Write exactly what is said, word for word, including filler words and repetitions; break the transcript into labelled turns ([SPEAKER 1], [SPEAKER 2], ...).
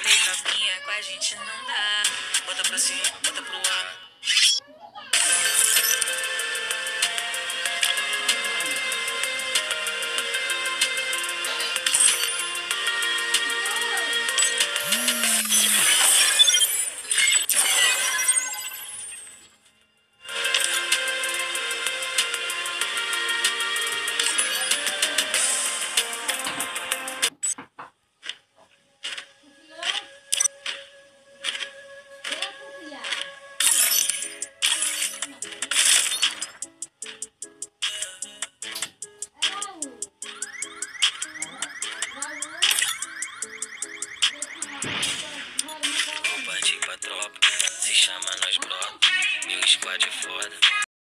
[SPEAKER 1] falei novinha, com a gente não dá. Bota pra cima, bota pro ar.